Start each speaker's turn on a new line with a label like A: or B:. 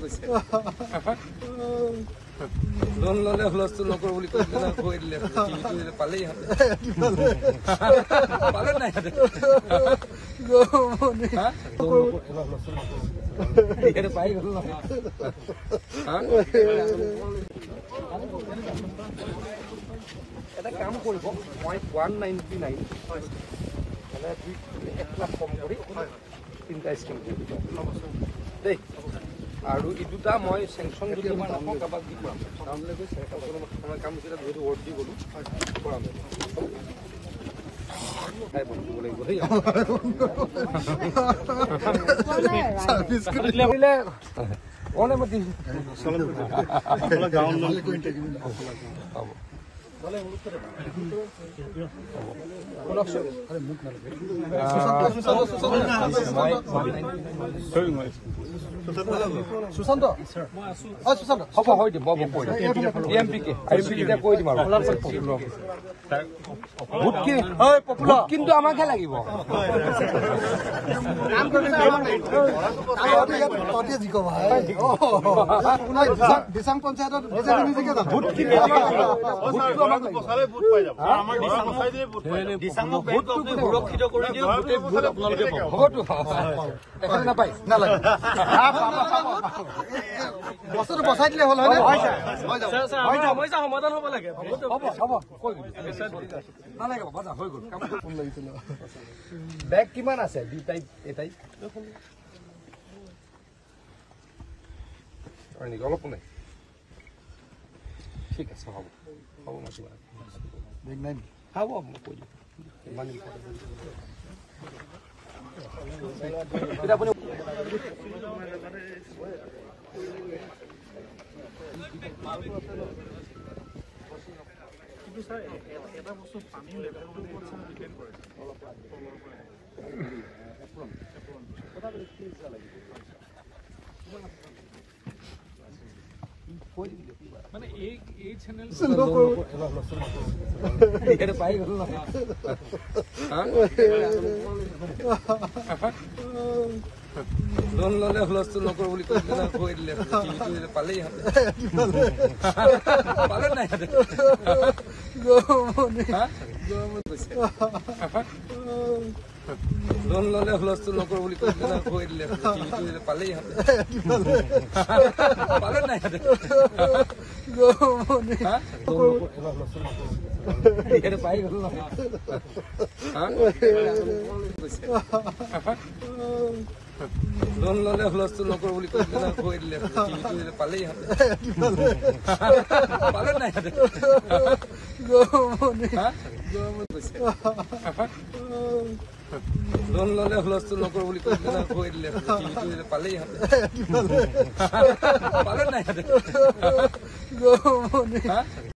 A: loan ললে হুলস্থুল নকৰো বুলি কৈ দিলে পালেই পালে নাই পাই গল এটা কাম কৰিব মই 199 মানে 1 লাখ কম কৰি তিনটা স্কিম দেই আৰু এই দুটা মই চেংচন যদি আমাৰ নাপাওঁ কাবাক দি কৰাম টাউনলৈ গৈ মই কাম কৰিলে বহুত ৱৰ্ড দি গ'লো কৰাম খাই বনিব লাগিব দেই চাৰ্ভিছ কৰিলে কোনে মতি গাঁৱৰ নালে কৈ ইণ্টাৰভিউ হ'ব ভালে মুখ কৰে কোনকছো আরে মুখ নালে সুশান্ত স্যার মই আছো সুশান্ত হ'ব হৈ দিব বব কৈ এমপি কে কৈ দিম আৰু ভোট কি ওই পপুলার কিন্তু আমাকে লাগিব নাম কৰি ততে জিকো ভাই কোনা দিসাং পঞ্চায়তত বিজেপি নিজকে যাব ভোট কি আমাক বসালে ভোট পাই যাব আমাৰ দিসাং বসাই দিয়ে ভোট দিসাংক ভোটটো সুৰক্ষিত কৰি দিও গোটে ভোট আপোনালোকে পাব হবটো এখন না পাই না লাগে বছৰটো বসাই দিলে হল হয় মই যা সমাধান হ'ব লাগে হ'ব কৈ না লাগে বাবা হৈ গল কাম কোন লাগিছিল ব্যাগ কিমান আছে দুটাই এটাই আৰু অলপ নাই ঠিক আছে হ'ব হ'ব মাতিবা ব্যাগ নাই হ'ব মই কৈ দিম মানি এটা আপুনি কিন্তু স্যার এটা বস্তু পানী লেভেল ওপৰত স্যার ডিপেন্ড কৰে অলপ কথা বলি কি লাগে মানে এই চ্যানেল এটা পাই গল না লোন ললে হুলস্থুল নকৰো বুলি কৈ দিলে পালেই পালে নাই লোন ললে হুলস্থুল নকৰো বুলি কৈ দিলে পালেই পালে নাই পাই গল না লোন ললে হুলস্থুল নকৰো বুলি কৈ দিলে পালেই পালে নাই লোন ললে হুলস্থুল নকৰো বুলি কৈ দিলে পালেই পালে নাই